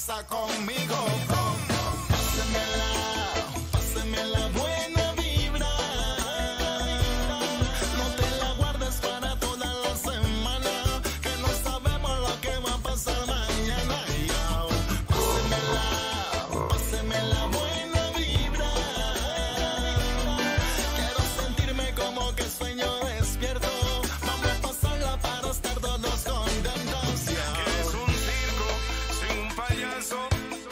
pasa conmigo? Páseme la buena vibra. No te la guardes para toda la semana, que no sabemos lo que va a pasar mañana. Páseme la buena vibra. Quiero sentirme como que sueño despierto. Vamos a pasarla para estar todos contentos. Que es un circo sin un payaso,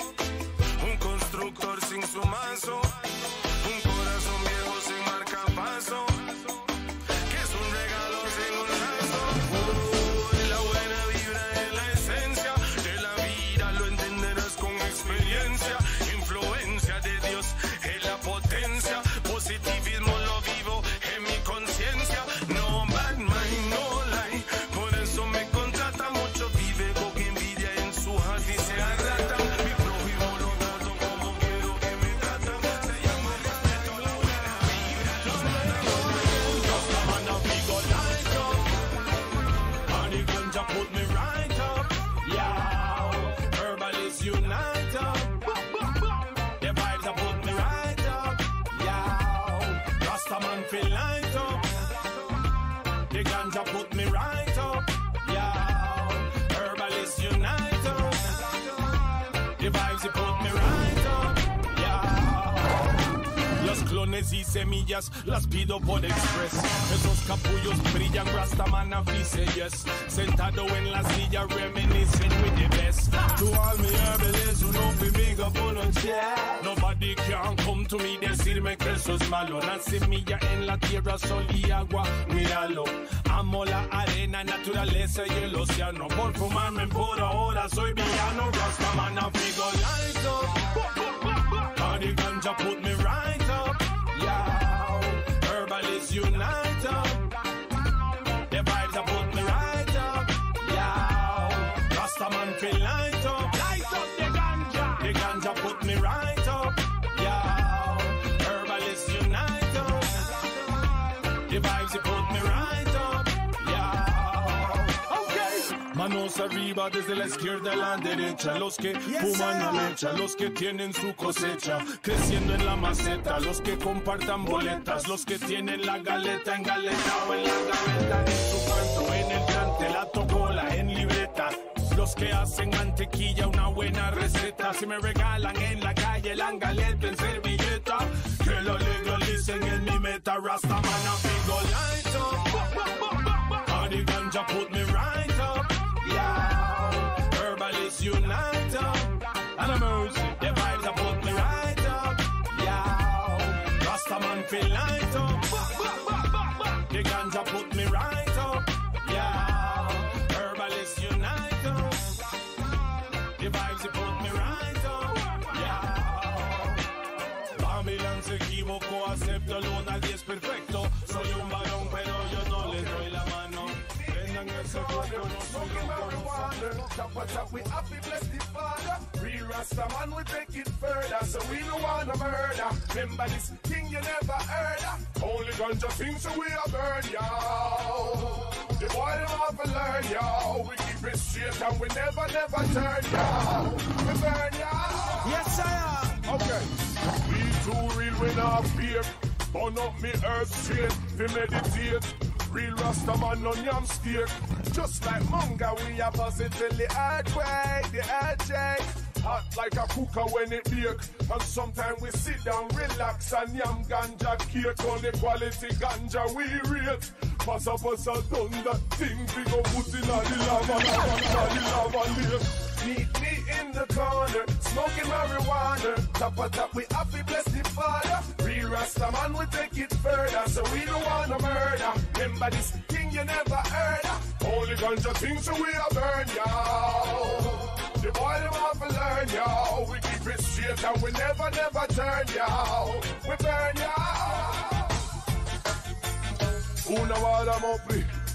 un constructor sin su mazo, un corazón viejo sin marcapaso, que es un regalo sin un lazo. La buena vibra es la esencia de la vida, lo entenderás con experiencia. Influencia de Dios es la potencia, positivismo lo vivo en mi conciencia. No bad mind, no lie, por eso me contrata mucho. Vive con envidia en su heart y se arrata. Mi prójimo lo trato como quiero que me tratan. Se llama respeto, la buena vibra. Los man of me go light up, and the ganja put me right up. Yeah, Herbalist unite up. The vibes that put me right up. Yeah, Rastaman feel light up. The ganja put me right up. Yeah, Herbalist unite up. The vibes that put me right up. Yeah. Los clones y semillas las pido por express. Esos capullos brillan, Rastaman avise yes. Sentado en la silla reminiscing with the best. To all me herbalists who don't be big up on a chair. Nobody can come to me decirme que eso es malo. La semilla en la tierra, sol y agua, míralo. Amo la arena, naturaleza y el océano. Por fumarme por ahora soy villano. Rastaman a figo light up. And the ganja put me right up. Yeah, Herbalist unite up. The vibes that put me right up. Yeah, Rastaman feel light up. Light up the ganja. The ganja put me right up. Yeah, Herbalist unite up. The vibes that put me right up. Yeah, okay. Manos arriba desde la izquierda a la derecha. Los que fuman a mecha, los que tienen su cosecha creciendo en la maceta, los que compartan boletas, los que tienen la galeta en galeta o en la gaveta, en su cuarto, en el trante, la tocola en libreta. Los que hacen mantequilla una buena receta, si me regalan en la calle la galeta en servilleta, que la legalicen en mi meta. Rastaman a figo light up, and the ganja put me right up. Yeah, Herbalist unite up, and a mercy, the vibes that put me right up. Yeah, Rastaman feel light up, the ganja put me right up. Yeah, Herbalist unite up, the vibes that put me right up. Yeah, Babylon se equivocó, acéptalo, nadie es perfecto. Soy un varón, pero yo no le doy la mano. Vendan ese cuerpo, no soy un marihuana. Chop, we happy, bless the Father. Real Rastaman, we take it further, so we don't wanna murder. Remember this thing you never heard of. Only ganja things so we a burn, yo. The boy them have to learn, yo. We keep it straight and we never turn, yo. We burn, yo. Yes, I am. Okay. We too real, we not fear. Burn up me earth straight, we meditate. Real Rastaman on yam steak. Just like manga, we a buzz it till the earthquake, the earth shake. Hot like a cooker when it bake. And sometimes we sit down, relax and yam ganja cake. On the quality ganja we rate. Pass up us a done that thing, we go put in a the lava lake. Meet me in the corner, smoking marijuana. Top, we happy, bless the Father. Real Rastaman, we take it further, so we don't wanna murder. Remember this thing you never heard of. Only ganja things so we a burn, yo. The boy them have to learn, yo. We keep it straight and we never turn, yo. We burn, yo. Una vara mopri,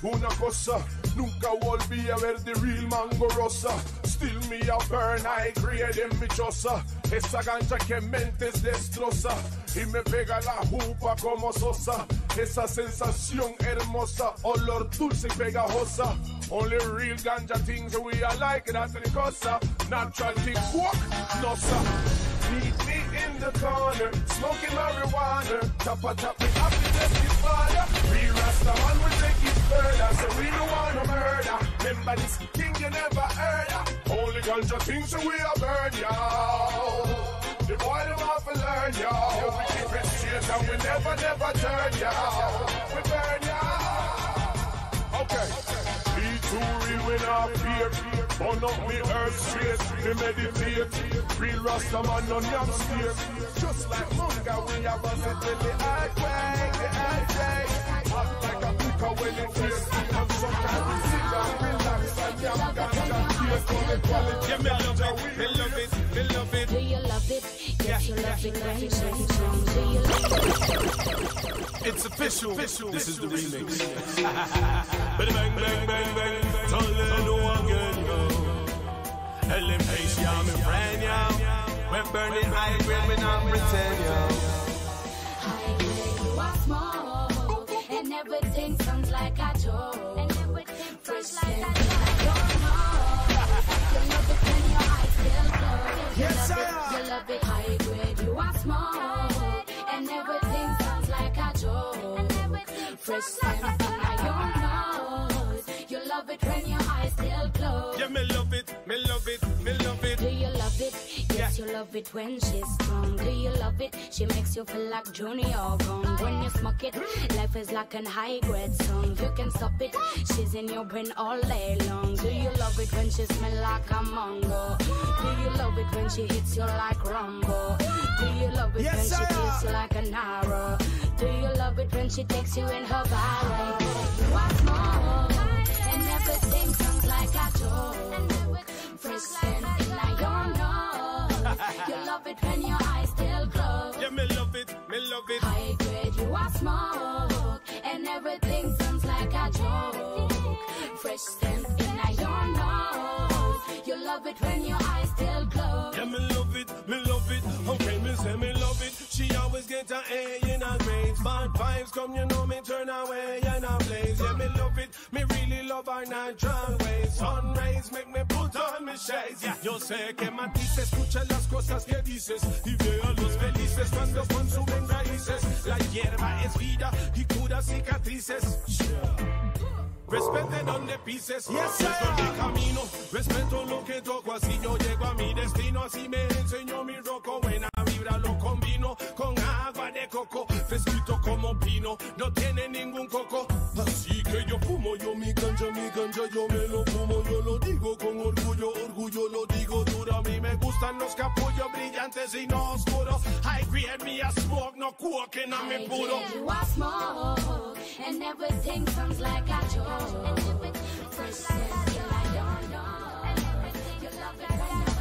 una cosa, nunca volví a ver the real mango rosa. Still me a burn, high grade en mi choza. Esa ganja que mentes destroza y me pega la jupa como Sosa. Esa sensación hermosa, olor dulce y pegajosa. Only real ganja things we are like, that's the cosa. Natural thing, walk, no sir. Meet me in the corner, smoking marijuana. Tap me happiness is father. Real Rasta man will take it further, so we don't want no murder. Remember this thing you never heard of. Only ganja things so we are burn, y'all. The boy them have to learn, y'all. We keep it straight and we never turn, y'all. We burn, y'all. Okay. Be too real when I fear. Burn up me earth straight. Me meditate. Real Rasta man on yam stairs. Just like Munga, we have us it till the earthquake, the earthquake. Hot like a cooker when it feels. And sometimes we sit down, relax and yam ganja. Here's all the quality. Yeah, me love it, me love it, me love it. Do you love it? Yes, you love it. When you sing song, do you love it? It's official. This is the remix. Bang, bang, bang, bang. Toledo again, yo. LMH, yeah, my friend, yeah. We're burning high grade when I'm pretend, yo. High grade, you are small. And everything sounds like a joke. And everything fresh like a joke. You love it when your eyes still closed. You love it, you love it. High grade, you are small. And everything sounds like a joke. Fresh scent in your nose. You love it when your eyes still closed. Yeah, me love it, me love it, me love it. Do you love it? Yes, you love it when she's strong. Do you love it? She makes you feel like Junior Gong. When you smoke it, life is like an high-grade song. You can stop it, she's in your brain all day long. Do you love it when she smells like a mango? Do you love it when she hits you like Rambo? Do you love it when she kills you like an arrow? Do you love it when she takes you in her barrel? You are small, and everything sounds like a joke. Fresh scent in your nose. You love it when your eyes still closed. Yeah, me love it, me love it. High grade, you are smoke, and everything sounds like a joke. Fresh scent in your nose. You love it when your eyes still closed. Yeah, me love it, me love it. Okay, me say me love it. She always get an A in her grades. Bad vibes come, you know me turn away and I blaze. Yeah, me love it, me really love her natural ways. Sun rays make me put on me shades. Yeah, yo sé que matices, escucha las cosas que dices y veo a los felices cuando consumen raíces. La hierba es vida y cura cicatrices. Respete donde pises, esto es mi camino. Respeto lo que toco, así yo llego a mi destino. Así me enseñó mi roco, buena vibra lo combino con agua de coco, fresquito como pino, no tiene ningún coco. Así que yo fumo, yo mi ganja, yo me lo fumo. Yo lo digo con orgullo, orgullo lo digo duro. A mí me gustan los capullos brillantes y no oscuros. High grade me a smoke, no coking a mi puro. You are smoke, and everything sounds like a joke. Fresh scent, you like don't know. You love it when you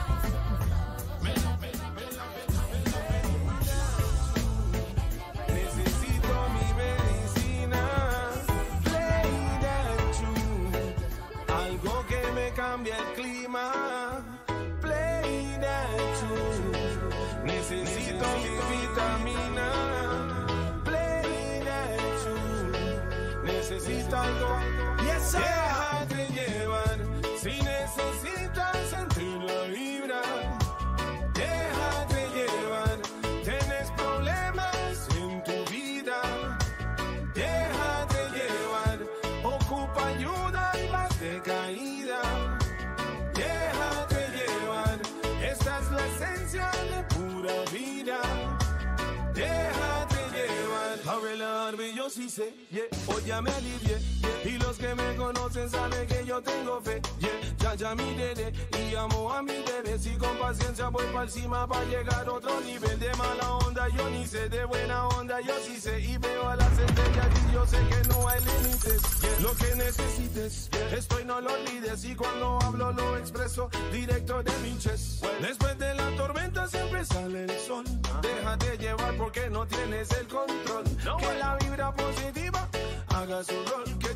necesito mi medicina, play that tune, algo que me cambie el clima, play that tune, necesito mi vitamina, play that tune, necesito algo. Déjate llevar, si necesitas sentir la vibra. Déjate llevar, tienes problemas en tu vida. Déjate llevar, ocupa ayuda y más de caída. Déjate llevar, esta es la esencia de pura vida. Déjate llevar, Harvey, yo sí sé, yeah, hoy ya me alivié, yeah. Y los que me conocen saben que yo tengo fe, yeah. Ya mi dede y amo a mi bebé. Si con paciencia voy para encima para llegar a otro nivel. De mala onda yo ni sé, de buena onda yo sí sé. Y veo a las estrellas y yo sé que no hay límites, yeah. Lo que necesites, yeah. Estoy no lo olvides. Y cuando hablo lo expreso directo de mi chest, well. Después de la tormenta siempre sale el sol, déjate llevar porque no tienes el control, no, que la vibra positiva haga su rol, que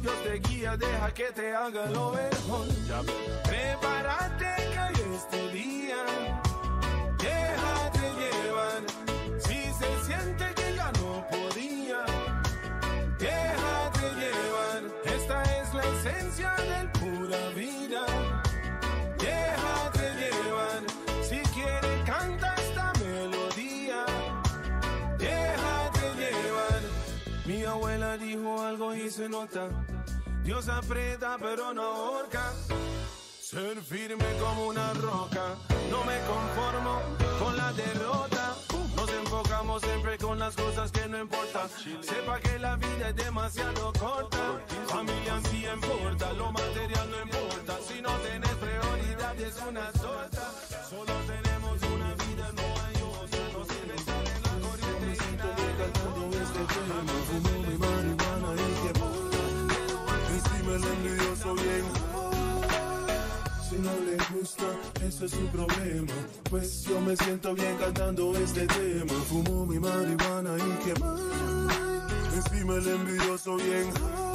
Dios te guía, deja que te haga lo mejor. Prepárate que este día, déjate llevar. Si se siente que ya no podía, déjate llevar. Esta es la esencia del pura vida. Déjate llevar. Si quieres canta esta melodía. Déjate llevar. Mi abuela dijo algo y se nota. Dios aprieta pero no ahorca. Ser firme como una roca. No me conformo con la derrota. Nos enfocamos siempre con las cosas que no importan. Sepa que la vida es demasiado corta. Familia sí importa, lo material no importa. Si no tenés prioridad es una torta. Solo tenemos una vida, no hay otra. No sirve estar en la corriente y nadie cantando este tema. Fumo mi marihuana y que mola. Encima el envidioso bien. Si no le gusta, ese es su problema. Pues yo me siento bien cantando este tema. Fumo mi marihuana y que mal. Encima el envidioso bien.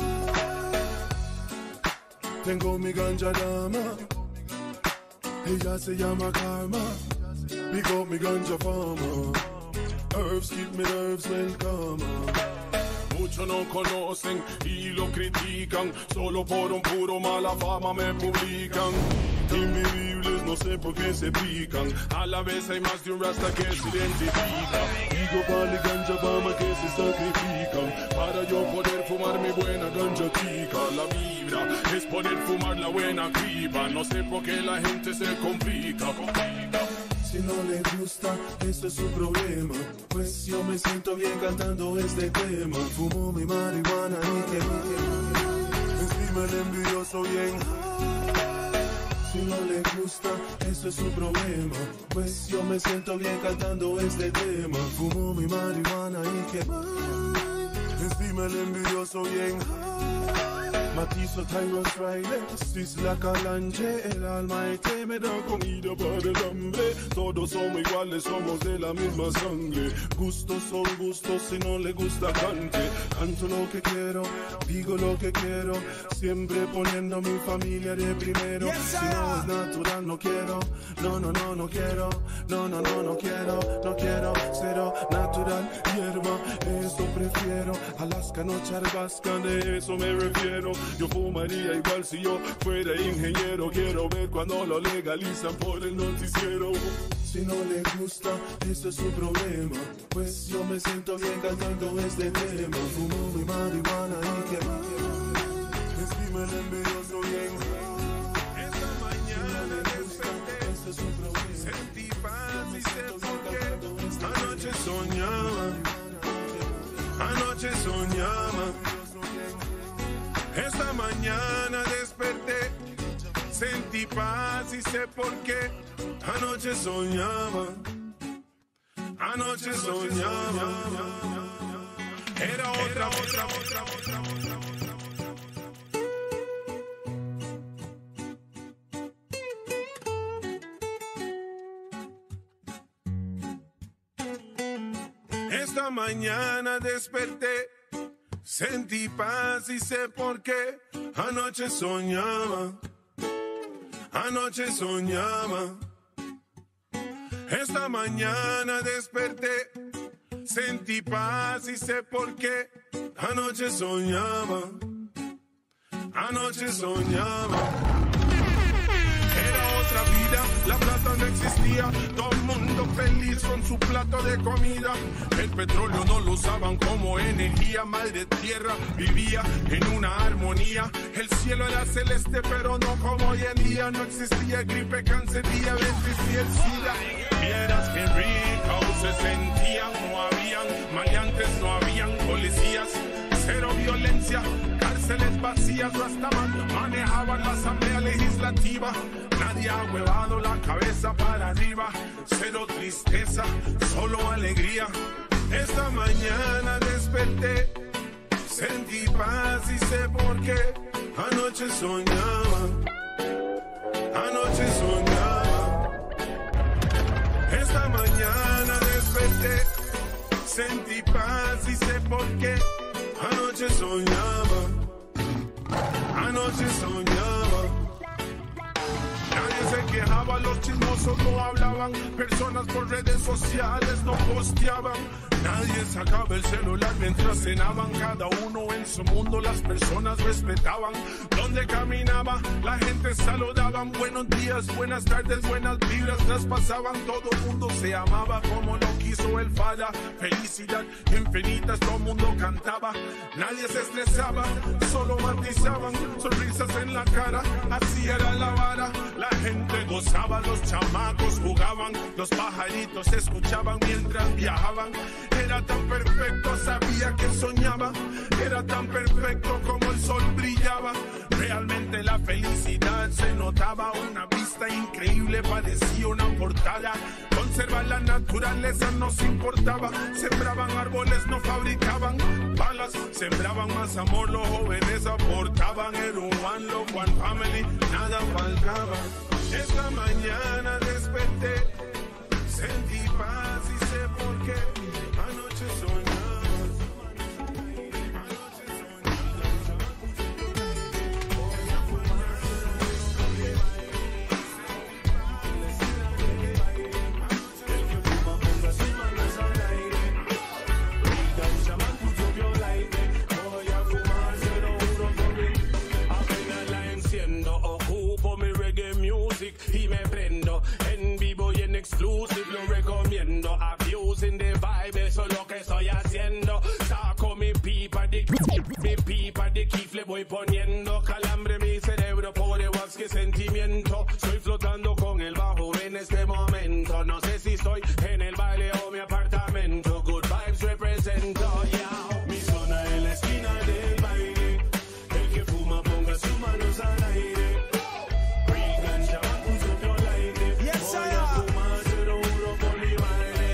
Tengo mi ganja dama. Ella se llama Karma. Pick up mi ganja fama. Herbs keep me nerves well calm. Muchos no conocen y lo critican. Solo por un puro mala fama me publican. Invivibles, no sé por qué se pican. A la vez hay más de un rasta que se identifica. Digo pali ganja fama que se sacrifican para yo poder fumar mi buena ganja chica. La vibra es poder fumar la buena pipa. No sé por qué la gente se complica. Si no le gusta, ese es su problema. Pues yo me siento bien cantando este tema. Fumo mi marihuana y que encima el envidioso bien. Si no le gusta, ese es su problema. Pues yo me siento bien cantando este tema. Fumo mi marihuana y que encima el envidioso bien. Matizo Tyros Friday, Sisla Calanche, el almaite me da comida para el hambre. Todos somos iguales, somos de la misma sangre. Gustos son gustos, si no le gusta cante. Canto lo que quiero, digo lo que quiero, siempre poniendo mi familia de primero. Si no es natural no quiero, no quiero, no quiero, cero natural, hierba, eso prefiero. Alaska no charbasca, de eso me refiero. Yo fumaría igual si yo fuera ingeniero. Quiero ver cuando lo legalizan por el noticiero. Si no le gusta, ese es su problema. Pues yo me siento bien cantando este tema. Fumo mi marihuana y que encima el envidioso bien. Esta mañana desperté, ese es su problema. Sentí paz y sé por qué. Anoche soñaba. Esta mañana desperté, sentí paz y sé por qué. Anoche soñaba. Era otra. Esta mañana desperté, sentí paz y sé por qué. Anoche soñaba. Esta mañana desperté, sentí paz y sé por qué. Anoche soñaba. Era otra vida, la plata no existía. Todo el mundo feliz con su plato de comida. El petróleo no lo usaban como energía. Madre tierra vivía en una armonía. El cielo era celeste pero no como hoy en día. No existía gripe, cáncer, diabetes y el SIDA. Vieras que rico se sentía. No habían maleantes, no habían policías. Cero violencia, cárceles vacías. Rastaman manejaban la asamblea legislativa. Nadie ha huevado la cabeza para arriba. Cero tristeza, solo alegría. Esta mañana desperté, sentí paz y sé por qué. Anoche soñaba. Esta mañana desperté, sentí paz y sé por qué. Anoche soñaba. Anoche soñaba. Nadie se quejaba, los chismosos no hablaban, personas por redes sociales no posteaban. Nadie sacaba el celular mientras cenaban, cada uno en su mundo, las personas respetaban. Donde caminaba, la gente saludaban, buenos días, buenas tardes, buenas vibras traspasaban. Todo el mundo se amaba como lo quiso el Fada. Felicidad infinita, todo el mundo cantaba. Nadie se estresaba, solo matizaban, sonrisas en la cara, así era la vara. La gente gozaba, los chamacos jugaban, los pajaritos escuchaban mientras viajaban. Era tan perfecto, sabía que soñaba. Era tan perfecto como el sol brillaba. Realmente la felicidad se notaba. Una vista increíble, parecía una portada. Conservar la naturaleza nos importaba. Sembraban árboles, no fabricaban balas. Sembraban más amor, los jóvenes aportaban. Era un one love, one family, nada faltaba. Esta mañana desperté, sentí paz y sé por qué. Anoche soñaba, anoche el que fuma ponga sus manos al aire. Grita un chamán, puso viola y voy a fumar, se lo juro por mí. Apenas la enciendo, ocupo mi reggae music y me prendo en vivo y en exclusive, lo recomiendo. Abusing the vibe, eso es lo que estoy haciendo. Saco mi pipa de kif, le voy poniendo calambre en mi cerebro, por igual que sentimiento. Estoy flotando con el bajo en este momento. No sé si estoy en el baile o mi apartamento. Good vibes represento, yeah. Mi zona en la esquina del baile. El que fuma ponga sus manos al aire. Real ganja, puso viola y voy a fumar, se lo juro por mi baile.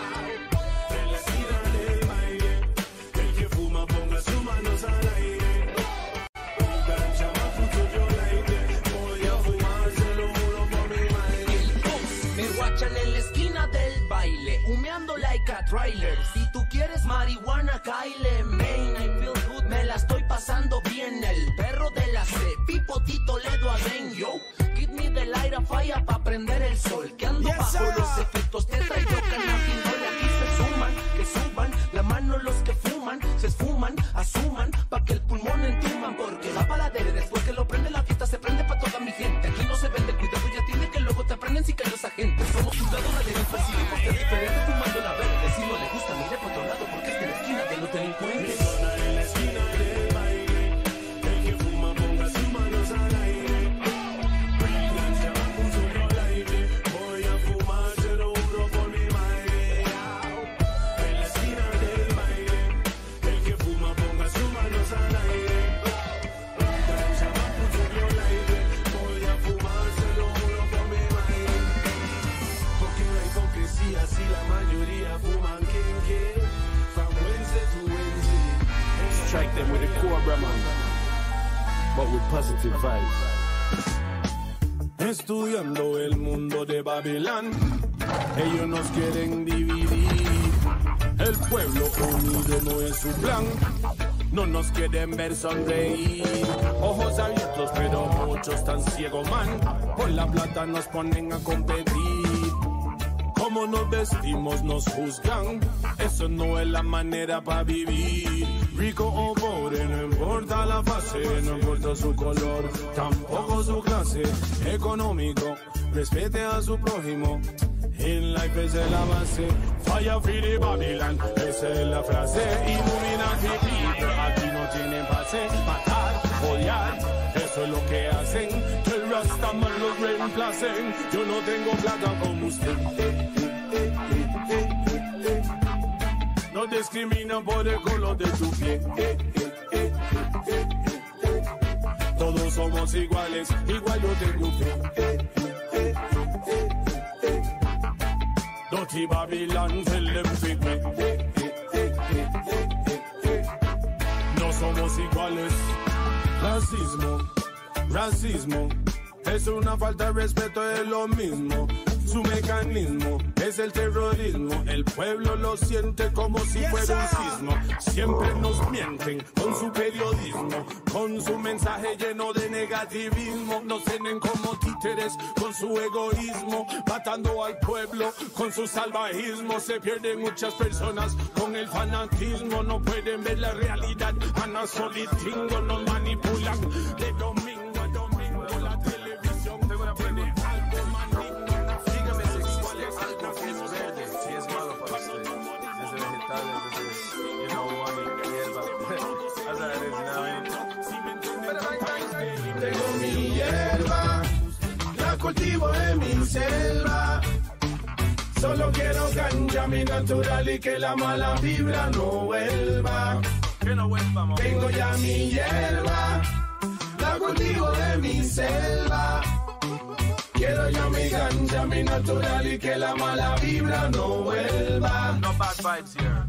En la esquina del baile. El que fuma ponga sus manos al aire. Real ganja, puso viola y voy a fumar, se lo juro por mi baile. Me guachan en la esquina del baile, humeando like a trailer. Si tú quieres marihuana, Kyle, main, I feel good, me la estoy pasando bien. El perro de la C, Pipotito Ledo a Rain, yo. Give me the light of fire pa' prender el sol. Que ando bajo los efectos, te traigo cannabinoide. Aquí se suman, que suban la mano los que fuman. Se esfuman, asuman, pa' que el pulmón entuman. Porque va para la dere, después que lo prende la fiesta se prende pa' toda mi gente. Aquí no se vende, cuidado ya tiene que luego te aprenden si caen los agentes. Somos jugadores de específicos de diferentes fumando la verde. Si no le gusta, mire por otro lado porque es de la esquina de los delincuentes. Mi zona en la esquina del baile. El que fuma ponga sus manos al aire. Real ganja, puso viola y voy a fumar, se lo juro por mi baile. En la esquina del baile. El que fuma ponga sus manos al aire. Real ganja, puso viola y voy a fumar, se lo juro por mi baile. Porque la hipocresía si la mayoría fuman kenke. From Wednesday to Wednesday. Strike them with a cobra, man, but with positive vibes. Estudiando el mundo de Babilán, ellos nos quieren dividir. El pueblo unido no es su plan, no nos quieren ver sonreír. Ojos abiertos pero muchos están ciegos, man. Por la plata nos ponen a competir. Como nos vestimos nos juzgan, eso no es la manera para vivir. Rico o pobre, no importa la fase, no importa su color, tampoco su clase. Económico, respete a su prójimo, in life es la base. Fire free de Babylon, esa es la frase. Illuminati people, aquí no tienen pase. Matar, odiar, eso es lo que hacen. Que el Rastaman los reemplacen. Yo no tengo plata como usted. No discriminan por el color de tu piel. Todos somos iguales, igual yo tengo fe. Dirty Babylon, tell them fit me. No somos iguales. Racismo, racismo. Es una falta de respeto, es lo mismo. Su mecanismo es el terrorismo. El pueblo lo siente como si fuera un sismo. Siempre nos mienten con su periodismo, con su mensaje lleno de negativismo. Nos tienen como títeres con su egoísmo, matando al pueblo con su salvajismo. Se pierden muchas personas con el fanatismo. No pueden ver la realidad. Ana Solitingo nos manipulan de domingo a domingo. La televisión tiene algo maligno. Dígame sexuales, algo que es verde, si es malo para usted. Desde vegetales, desde, money, hierba. Tengo mi hierba, la cultivo en mi selva. Solo quiero ganja, mi natural, y que la mala vibra no vuelva. Tengo ya mi hierba, la cultivo en mi selva. Quiero ya mi ganja, mi natural, y que la mala vibra no vuelva. No bad vibes here.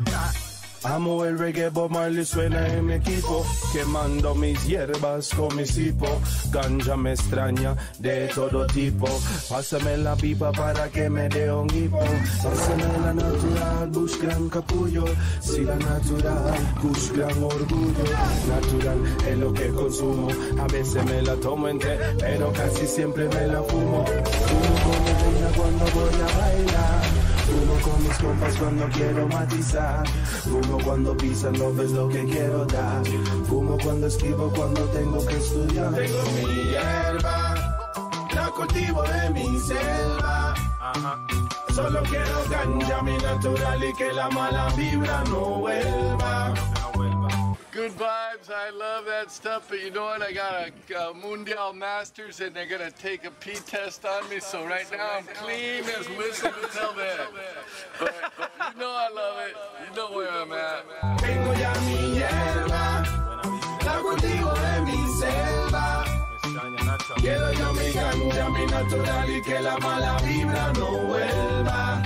Amo el reggae, Bob Marley suena en mi equipo, quemando mis hierbas con mi cipo. Ganja me extraña de todo tipo. Pásame la pipa para que me dé un hipo. Pásame la natural, Bush gran capullo. Si la natural, Bush gran orgullo. Natural es lo que consumo. A veces me la tomo entera, pero casi siempre me la fumo. Fumo con mi reina cuando voy a bailar. Fumo con mis compas cuando quiero matizar. Fumo cuando pisan, no ves lo que quiero dar. Fumo cuando escribo, cuando tengo que estudiar. Tengo mi hierba, la cultivo en mi selva. Solo quiero ganja, mi natural, y que la mala vibra no vuelva. Good vibes, I love that stuff, but you know what, I got a Mundial Masters and they're gonna take a pee test on me, so right now I'm clean as whistle until then. But you know I love it, you know where I'm at. Tengo ya mi hierba, la cultivo en mi selva. Quiero yo mi ganja, mi natural, y que la mala vibra no vuelva.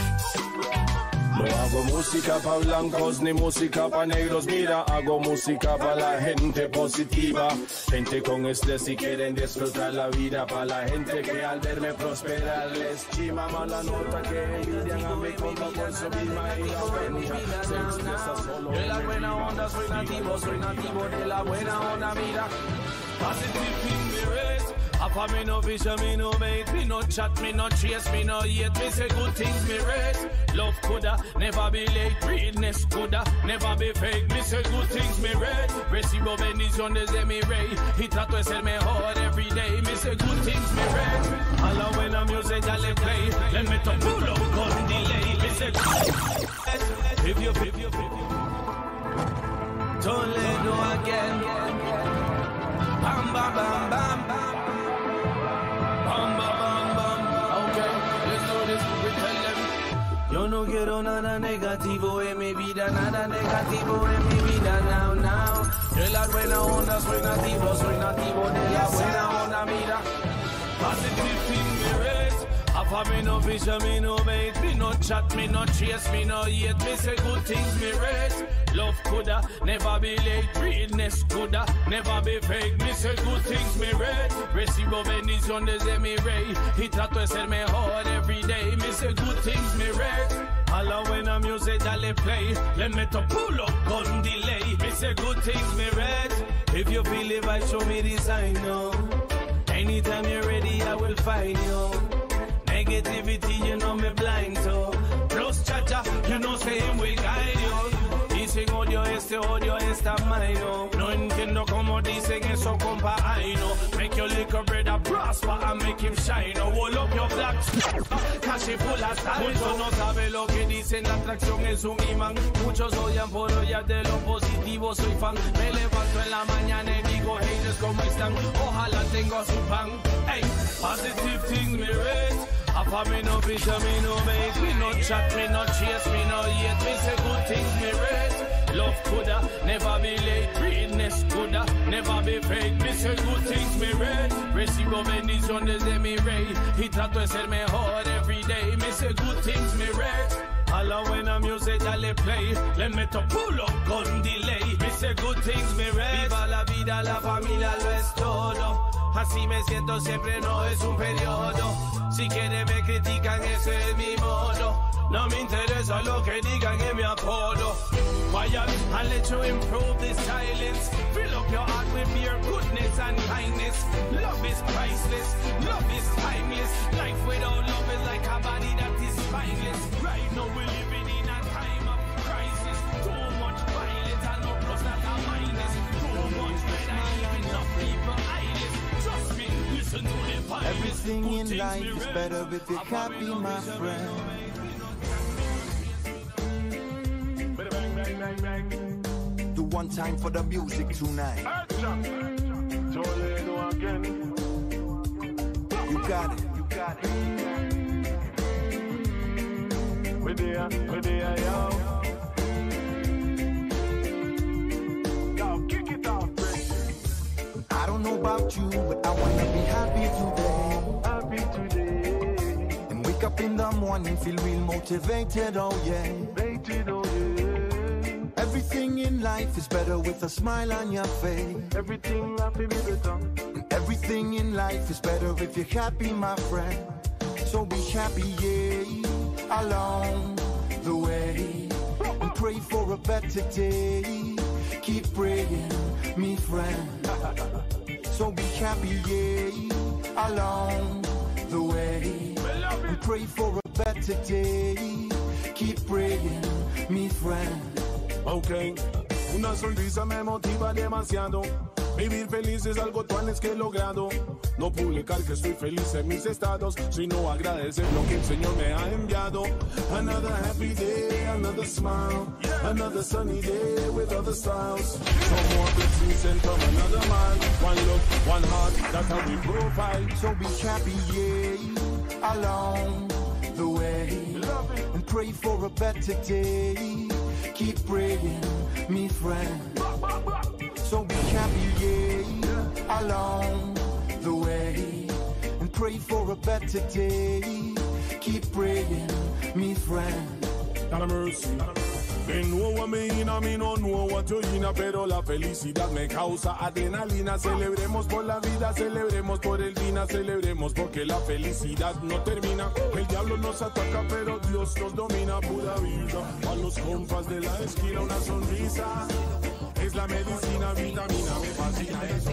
No hago música pa' blancos ni música pa' negros, mira, hago música pa' la gente positiva, gente con estrés y quieren disfrutar la vida, pa' la gente que al verme prosperar les chima, mala nota que envidian a mi compa por su misma y la venja, se expresa solo de la buena onda, soy nativo de la buena onda, mira. Positive in the race. Alpha me no vision, me no mate, me no chat, me no chase, me no hate, me say good things, me race. Love coulda never be late, realness coulda never be fake, me say good things, me race. Recibo bendiciones de mi rey y trato de ser mejor every day, me say good things, me race. A la buena music ya le play, le meto pulo con delay, me say if you Toledo again, bam bam bam bam bam. Yo no quiero nada negativo en mi vida, nada negativo en mi vida, now. De la buena onda soy nativo de la buena onda, mira. Positive in me race, alpha me no vision, me no mate, me no chat, me no chase, me no hate, me say good things, me race. Love coulda never be late, realness coulda never be fake, me say good things, me race. Recibo bendiciones de mi rey y trato de ser mejor every day, me say good things, me race. A la buena music ya le play, le meto pulo con delay, me say good things, me race. If you feel it, I show me the sign, no. Anytime you're ready, I will find you. Negativity, you know me blind, so plus chacha, you know saying we guide you. Dicen odio esta maino. No entiendo como dicen eso, compa, I know. Make your little brother prosper and make him shine. Oh, roll up your black casi full of style. Muchos no saben lo que dicen, la atracción es un imán. Muchos odian por odiar de lo positivo, soy fan. Me levanto en la mañana y digo, haters, ¿cómo están? Ojalá tengo su pan. Hey, positive things me raise. Alpha me no vision, me no make, me no chat, me no chase, me no hate, me say good things, me raise. Love coulda never be late, realness coulda never be fake, me say good things, me raise. Recibo bendiciones de mi rey y trato de ser mejor every day, me say good things, me raise. A la buena music ya le play, le meto pulo con delay, me say good things, me raise. Viva la vida, la familia lo es todo. Así me siento siempre, no es un periodo. Si quieren me critican, ese es mi modo. No me interesa lo que digan en mi apodo. Quiet and let you improve this silence. Fill up your heart with your goodness and kindness. Love is priceless, love is timeless. Life without love is like a body that is spineless. Right now we're living in a time of crisis. Too much violence and no plus that are minus. Too much red eye, enough people eyeless. Trust me, listen to the violence. Everything in life is better if you're happy, my friend. Do one time for the music tonight. You got it, you got it. We're there, yo. Yo, kick it off, Chris. I don't know about you, but I wanna be happy today. Happy today. And wake up in the morning, feel real motivated, oh yeah. Motivated, oh yeah. Everything in life is better with a smile on your face. Everything happy with the tongue. And everything in life is better if you're happy, my friend. So be happy, yeah, along the way. And pray for a better day. Keep praying, me friend. So be happy, yeah, along the way. And pray for a better day. Keep praying, me friend. Ok, una sonrisa me motiva demasiado. Vivir feliz es algo tan que he logrado. No publicar que estoy feliz en mis estados, sino agradecer lo que el Señor me ha enviado. Another happy day, another smile, another sunny day with other styles. Some more blessings sent from another man. One love, one heart, that's how we provide. So be happy, yeah, along the way. And pray for a better day. Keep praying, me friend. So be happy, yeah, along the way. And pray for a better day. Keep praying, me friend. Not a mercy. They know what me in, I no know what you in, pero la felicidad me causa adrenalina. Celebremos por la vida, celebremos por el día, celebremos porque la felicidad no termina. El diablo nos ataca, pero Dios nos domina. Pura vida, a los compas de la esquina una sonrisa. Es la medicina, vitamina, me fascina. Eso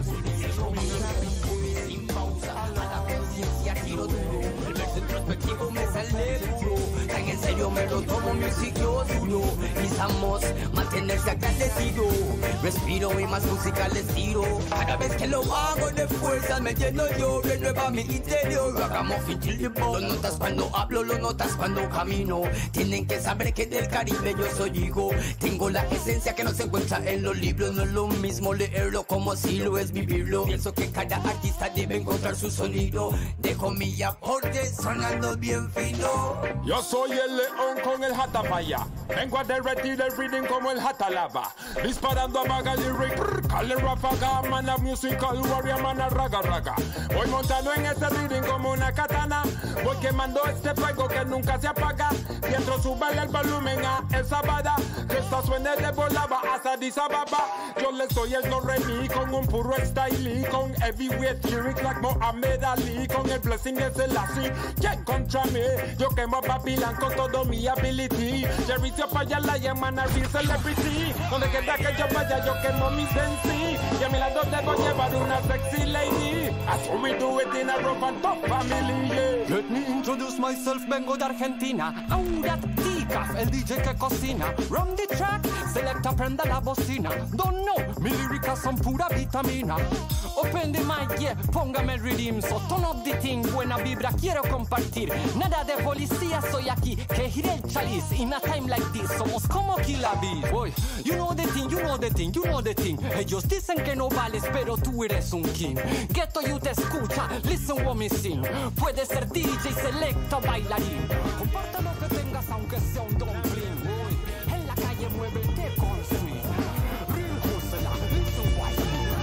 sí, sin pausa, a la conciencia tiro duro. El verso introspectivo me sale puro. Tan en serio me lo tomo, mi sitio duro. Mis amos, mantenerse agradecido. Respiro y más música les tiro. Cada vez que lo hago de fuerza me lleno yo, renueva mi interior. Hagamos fintil de voz. Lo notas cuando hablo, lo notas cuando camino. Tienen que saber que del Caribe yo soy hijo. Tengo la esencia que no se encuentra en los libros. No es lo mismo leerlo como si lo es vivirlo. Pienso que cada artista debe encontrar su sonido. Dejo mi aporte sonando bien fino. Yo soy el león con el hatapaya. Vengo a derretir el reading como el hatalava. Disparando a vaga lyric. Cale ráfaga, man a musical warrior, man a raga raga. Voy montando en este reading como una katana. Voy quemando este fuego que nunca se apaga. Dentro sube el volumen a esa vara. Que esta suene de volaba hasta Addis Ababa. Yo le soy el no remi con un puro style. Con heavyweight lyrics like Muhammad Ali. Con el blessing de Selassie. ¿Quién contra mí? Yo quemo a Babylon con todo mi ability. Jerry se apoya la llaman a real celebrity. Donde quiera que yo vaya yo quemo mi sensi. Y a mi lado debo llevar una sexy lady. That's what we do it in a rough and tough family, yeah. Let me introduce myself, vengo de Argentina. Aurat Ticaf, el DJ que cocina. Run the track, selecta, prenda la bocina. Don't know, mis líricas son pura vitamina. Open the mic, yeah, póngame el rhythm. So turn up the thing, buena vibra, quiero compartir. Nada de policía, soy aquí, que gire el chaliz. In a time like this, somos como Killa Bees. Boy, you know the thing, you know the thing, you know the thing. Ellos dicen que no vales, pero tú eres un king. Ghetto you te escucha, listen what me sing. Puede ser DJ, selecta, bailarín. Comparte lo que tengas, aunque sea un dumpling. Boy, en la calle muévete con swing. Real hustler, listen why.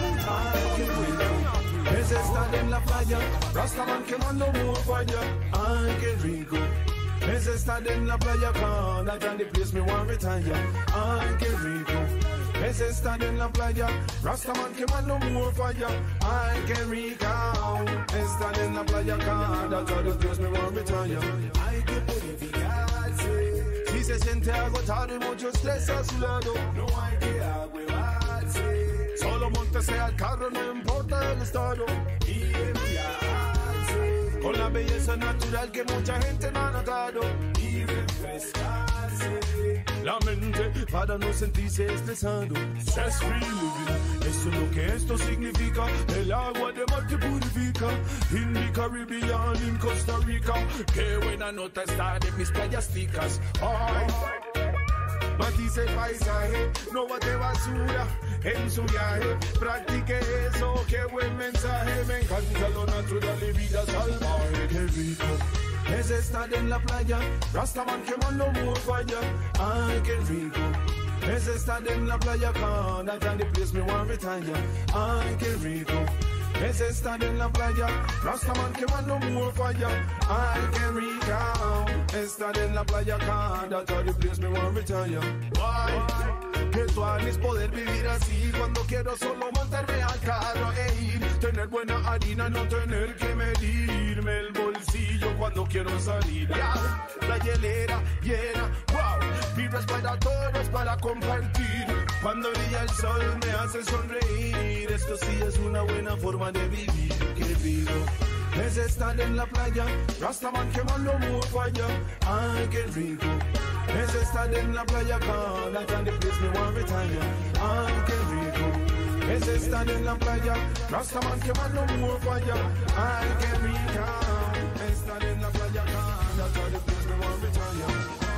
Es estar en la playa, Rastaman quemando more fire. Ay, qué rico. Es estar en la playa, con I can the place me want retire. Ay, qué rico. Es estar en la playa, Rastaman quemando more fire. Ay, qué rica. la playa cada tarde, Dios me va a retire. Hay que purificarse. Si se siente agotado y mucho estrés a su lado, no hay que agüevarse. Solo montese al carro, no importa el estado. Y enviarse con la belleza natural que mucha gente no ha notado. Y refrescarse la mente para no sentirse estresado. Stress free living, eso es lo que esto significa. El agua de mar te purifica. In the Caribbean, en Costa Rica, qué buena nota está de mis playas ticas. Matice el paisaje, no bote basura en su viaje. Practique eso, qué buen mensaje. Me encanta lo natural y vida salvaje. Qué rico es estar en la playa, Rastaman quemando muy falla. Ay, qué rico es estar en la playa, cada time the place me want retire. Ay, qué rico es estar en la playa, Rastaman quemando muy falla. Ay, qué rico estar en la playa, cada time the place me want retire. Ay, que tú hagas poder vivir así cuando quiero solo montarme al carro e ir. Tener buena harina, no tener que medirme el bolsillo cuando quiero salir. La hielera llena, wow, vibras para todos para compartir. Cuando brilla el sol me hace sonreír. Esto sí es una buena forma de vivir. Qué rico es estar en la playa, Rastaman quemando muy falla. Ay, qué rico es estar en la playa, cada time the place me want retire. Ay, qué rico es estar en la playa, Rastaman quemando muy falla. Ay, qué rico estar en la playa, cada time the place me want retire.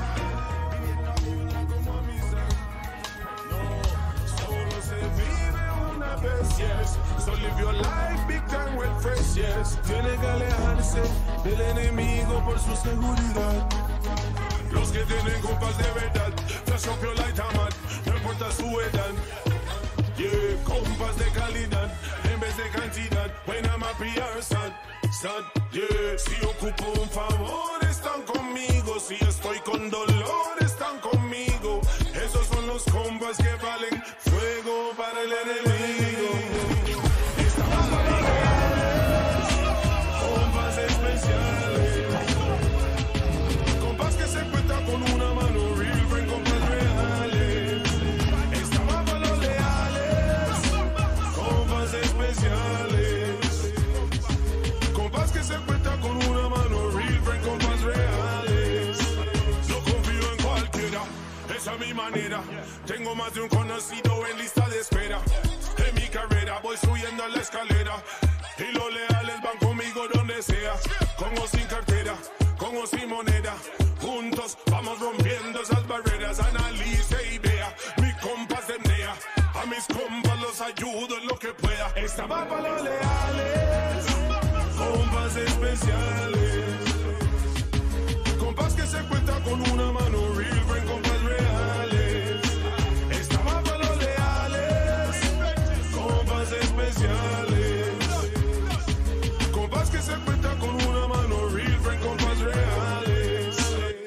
Yes, so live your life big time with fresh, yes. Tiene que alejarse del enemigo por su seguridad. Los que tienen compas de verdad, flash up your light, amad, no importa su edad. Yeah, compas de calidad, en vez de cantidad. When I'm happy or sad, sad, yeah. Si ocupo un favor, están conmigo. Si estoy con dolor, están conmigo. Esos son los compas que valen fuego para el enemigo. Estamos legales, compas especiales. Compas que se cuentan con una mano, real friend, compas reales. Estamos para los leales, compas especiales. Compas que se cuentan con una mano, real friend, compas reales. No confío en cualquiera, esa es mi manera. Tengo más de un conocido en lista de espera. En mi carrera voy subiendo la escalera y los leales van conmigo donde sea. Con o sin cartera, con o sin moneda. Juntos vamos rompiendo esas barreras. Analice y vea, mi compas de NEA. A mis compas los ayudo en lo que pueda. Esta va para los leales, compas especiales. Compas que se cuentan con una mano, real friend, compas reales. Esta va para los leales, compas especiales. Compas que se cuentan con una mano, real friend, compas reales.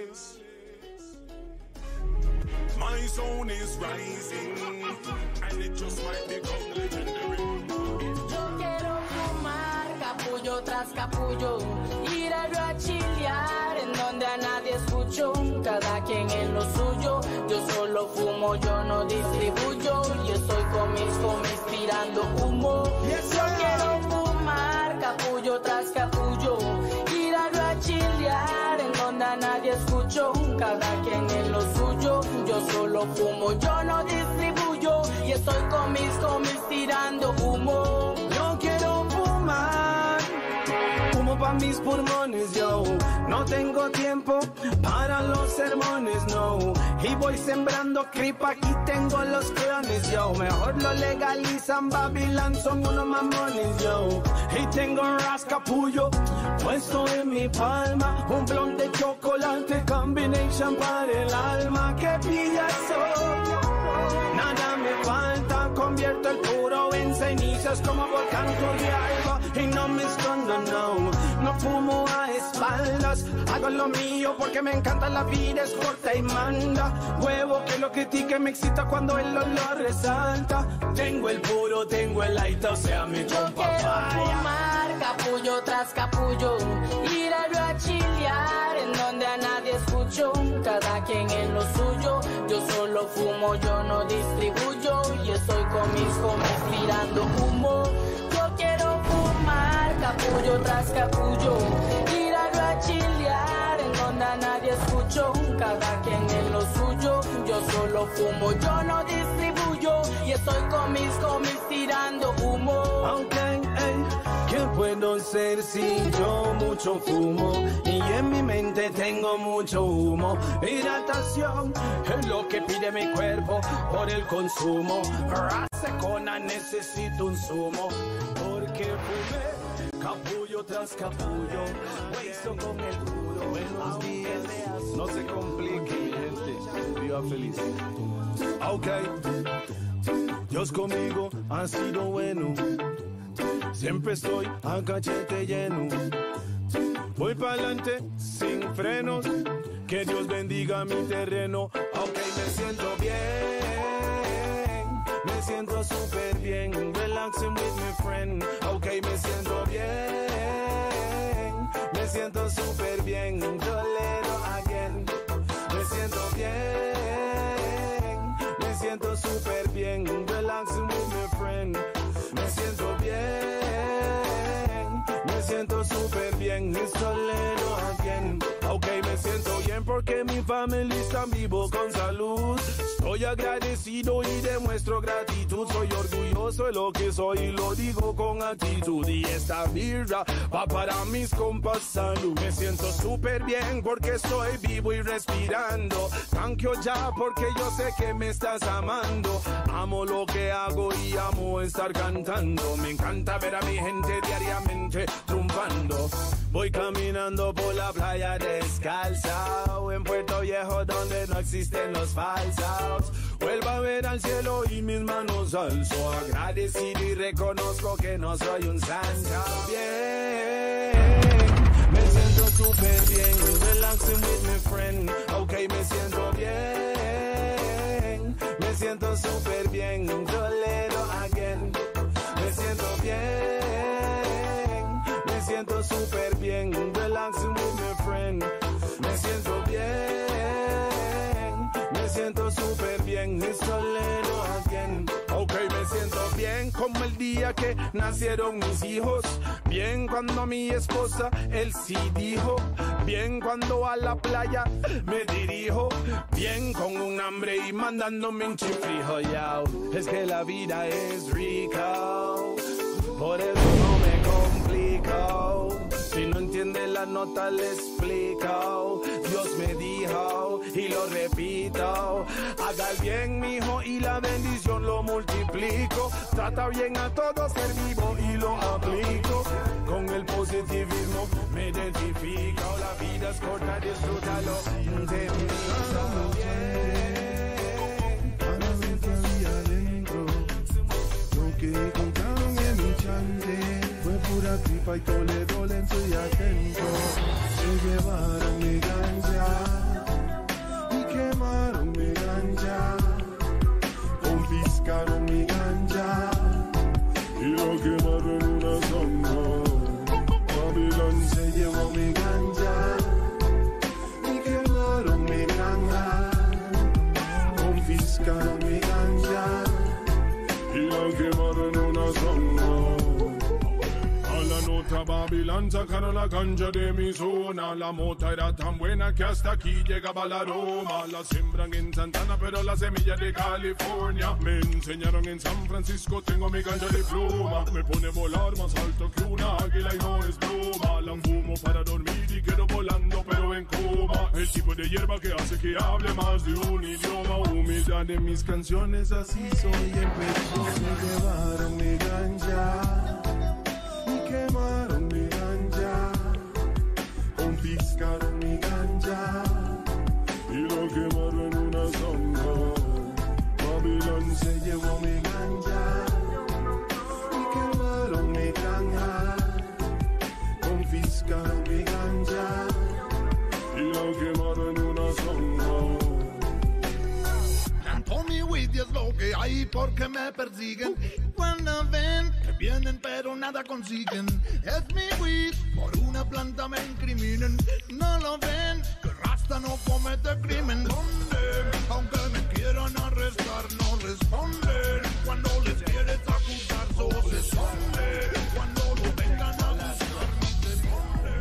My zone is rising, and it just might become legendary. Yo quiero fumar capullo tras capullo, ir a chilear en donde a nadie escucho, cada quien en lo suyo. Yo solo fumo, yo no distribuyo, y estoy con mis homies tirando humo. Yo quiero fumar capullo tras capullo, ir a chilear en donde a nadie escucho, cada quien en lo suyo. Yo solo fumo, yo no distribuyo, y estoy con mis homies tirando humo. Yo quiero fumar humo pa' mis pulmones, yo. No tengo tiempo para los sermones, no. Y voy sembrando creep, aquí tengo los clones, yo. Mejor lo legalizan, Babylon son unos mamones, yo. Y tengo un rascapullo puesto en mi palma, un blond de chocolate, combination para el alma. Que pillazo, nada me falta, convierto el puro en cenizas como volcán Turrialba. Y no me escondo, no fumo a espaldas, hago lo mío porque me encanta, la vida es corta y manda. Huevo que lo critique me excita cuando el olor resalta. Tengo el puro, tengo el light, o sea mi compa. Yo quiero fumar capullo capullo tras capullo, ir a chilear en donde a nadie escucho, cada quien en lo suyo, yo solo fumo, yo no distribuyo, y estoy con mis homies tirando humo, yo quiero fumar, capullo tras capullo, ir a chilear en donde a nadie escucho, cada quien en lo suyo, yo solo fumo, yo no distribuyo, y estoy con mis homies tirando humo. Okay, ¿qué puedo ser si yo mucho fumo? Y en mi mente tengo mucho humo. Hidratación es lo que pide mi cuerpo por el consumo. Rasecona, necesito un zumo, porque fumé capullo tras capullo. Hueso con el duro, buenos días. No se complique, mi gente, viva feliz. Okay, Dios conmigo ha sido bueno. Siempre estoy a cachete lleno. Voy pa'lante sin frenos. Que Dios bendiga mi terreno. Ok, me siento bien. Me siento súper bien. Relaxing with my friend. Ok, me siento bien. Me siento súper bien. Toledo again. Me siento bien. Me siento súper bien. Relaxing with my friend. Me siento bien. Me siento súper bien. It's Toledo again. Ok, me siento bien porque mi familia está vivo con salud. Estoy agradecido y demuestro gratitud. Soy orgulloso de lo que soy y lo digo con actitud. Y esta birra va para mis compas, salud. Me siento súper bien porque estoy vivo y respirando. Thank you ya porque yo sé que me estás amando. Amo lo que hago y amo estar cantando. Me encanta ver a mi gente diariamente triunfando. Voy caminando por la playa descalza, en Puerto Viejo donde no existen los falsos. Vuelvo a ver al cielo y mis manos alzo, agradecido y reconozco que no soy un santo. Bien, me siento súper bien, relaxing with my friend. Ok, me siento bien, me siento súper bien, Toledo again. Me siento bien, me siento súper bien, relaxing with my friend. Me siento bien, me siento súper bien, it's Toledo again. Ok, me siento bien como el día que nacieron mis hijos. Bien cuando mi esposa, él sí dijo. Bien cuando a la playa me dirijo. Bien con un hambre y mandándome un chifrijo, yao. Es que la vida es rica, por eso no me complico. Si no entiende la nota le explico. Dios me dijo y lo repito. Haga el bien, mijo, y la bendición lo multiplico. Trata bien a todo ser vivo y lo aplico. Con el positivismo me identifico. La vida es corta, disfrútalo. Te miro bien. Para ver que había adentro. Lo que contaron en mi chante fue pura tripa y Toledo lento y atento. Se llevaron mi ganja y quemaron mi ganja. Confiscaron mi ganja y lo quemaron en una zona. Babylon se llevó mi ganja y quemaron mi ganja. Confiscaron mi ganja y la quemaron en una zona. A la nota Babylon sacaron la ganja de mi zona. La mota era tan buena que hasta aquí llegaba el aroma. La siembran en Santana pero la semilla de California. Me enseñaron en San Francisco, tengo mi ganja de pluma. Me pone a volar más alto que una águila y no es broma. La fumo para dormir y quedo volando pero en coma. El tipo de hierba que hace que hable más de un idioma. Humildad de mis canciones, así soy empezó. Se llevaron mi ganja y quemaron mi ganja. Confiscaron mi ganja y lo quemaron en una zona. Babylon se llevó mi ganja y quemaron mi ganja. Confiscaron mi ganja y lo quemaron en una zona. Tanto mi weed es lo que hay porque me persiguen. cuando ven que vienen pero nada consiguen. Es mi weed, por una planta me incriminen. No lo ven, que Rasta no comete crimen. ¿Dónde? Aunque me quieran arrestar, no responden. Cuando les quieres acusar, solo se esconde. Cuando lo vengan a buscar, ni se esconde.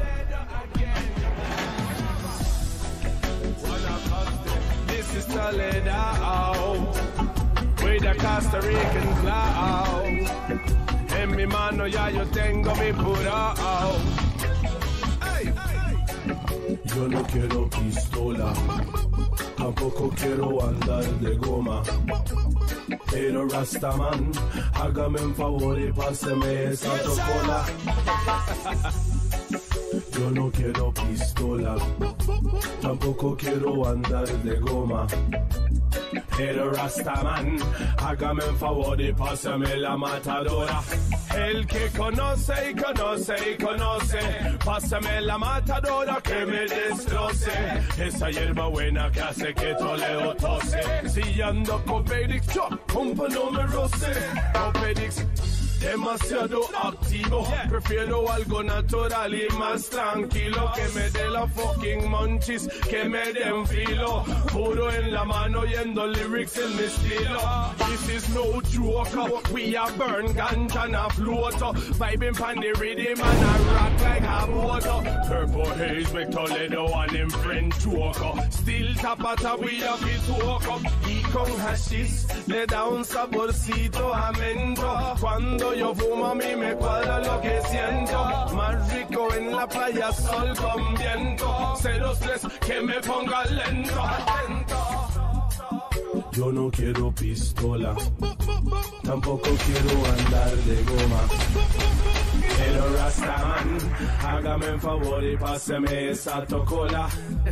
This is Toledo, with the Costa Rican cloud. En mi mano ya yo tengo mi purao. Yo no quiero pistola, tampoco quiero andar de goma. Pero Rastaman, hágame un favor y páseme esa tocola. Yo no quiero pistola, tampoco quiero andar de goma. Pero Rastaman, hágame un favor y pásame la matadora. El que conoce y conoce y conoce, pásame la matadora que me destroce. Esa hierba buena que hace que Toledo tose. Si ando con Pedix, compa no me roce. Con Pedix demasiado activo, prefiero algo natural y más tranquilo. Que me dé la fucking munchies, que me den filo. Puro en la mano yendo lyrics en mi estilo. This is no joke, we a burn ganja and a float. Vibing pan the rhythm and a rock like a boat. Purple haze make Toledo and him friend choke. Still tapata we a bit walk up. Y con hashish le da un saborcito a mento. Cuando yo fumo a mí me cuadra lo que siento. Más rico en la playa, sol con viento. 03 que me ponga lento, atento. Yo no quiero pistola, tampoco quiero andar de goma. Pero Rastaman, hágame un favor y páseme esa tocola.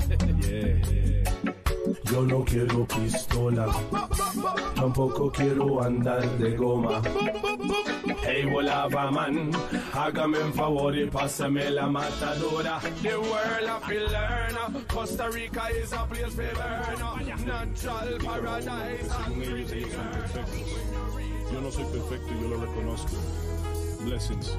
Yo no quiero pistola, tampoco quiero andar de goma. Hey, volaba man, hágame un favor y pásame la matadora. The world of the learner, Costa Rica is a place for burner. Natural paradise and pretty girl. Yo no soy perfecto, yo lo reconozco. Blessings.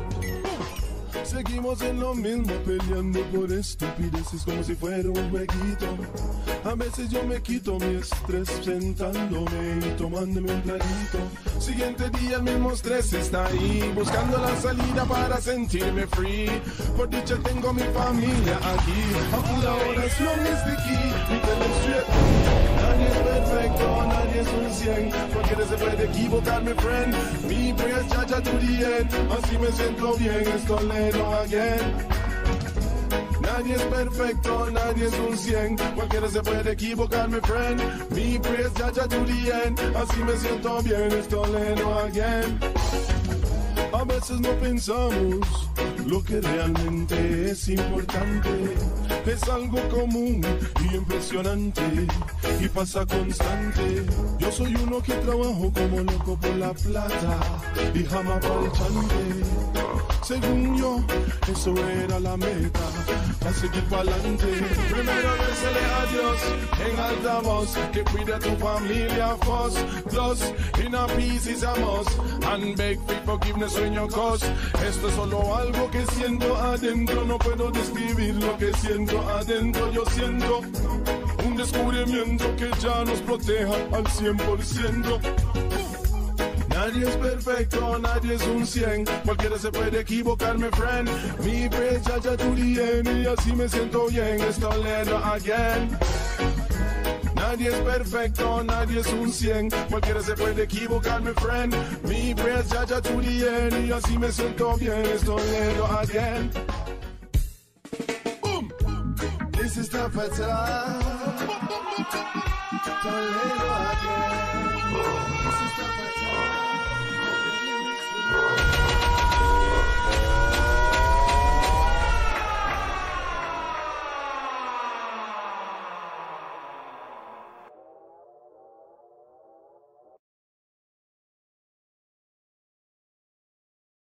Seguimos en lo mismo, peleando por estupideces como si fuera un jueguito. A veces yo me quito mi estrés sentándome y tomándome un traguito. Siguiente día el mismo estrés está ahí, buscando la salida para sentirme free. Por dicha tengo mi familia aquí, a pura oración desde aquí. Mi nadie es perfecto, nadie es un 100. Cualquiera se puede equivocar, mi friend. Mi prayer, chacha, to the end. Así me siento bien, esto Toledo again. Nadie es perfecto, nadie es un 100. Cualquiera se puede equivocar, mi friend. Mi praise, ya to the end. Así me siento bien, es Toledo again. A veces no pensamos lo que realmente es importante. Es algo común y impresionante y pasa constante. Yo soy uno que trabajo como loco por la plata y jamás por el chante. Según yo, eso era la meta, a seguir pa'lante. Primero dérsele a Dios en alta voz, que cuide a tu familia, first. Plus, in a peace is a must, and beg for forgiveness when you cause. Esto es solo algo que siento adentro, no puedo describir lo que siento adentro. Yo siento un descubrimiento que ya nos proteja al 100%. Nadie es perfecto, nadie es un 100. Cualquiera se puede equivocar, mi friend. Mi praise, ya to the end. Y así me siento bien, es Toledo again. Nadie es perfecto, nadie es un 100. Cualquiera se puede equivocar, mi friend. Mi praise, ya to the end. Y así me siento bien, es Toledo again. Boom! This is the Toledo.